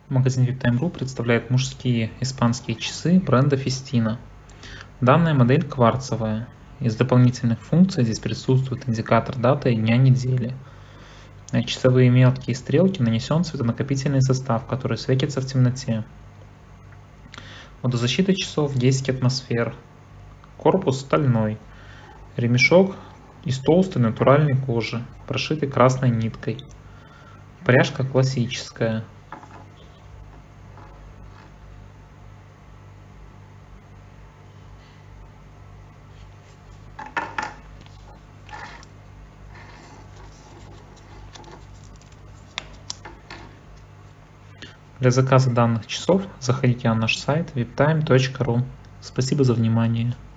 Магазин VIPTime.ru представляет мужские испанские часы бренда Festina. Данная модель кварцевая. Из дополнительных функций здесь присутствует индикатор даты и дня недели. На часовые мелкие стрелки нанесен светонакопительный состав, который светится в темноте. Водозащита часов 10 атмосфер. Корпус стальной. Ремешок из толстой натуральной кожи, прошитый красной ниткой. Пряжка классическая. Для заказа данных часов заходите на наш сайт viptime.ru. Спасибо за внимание.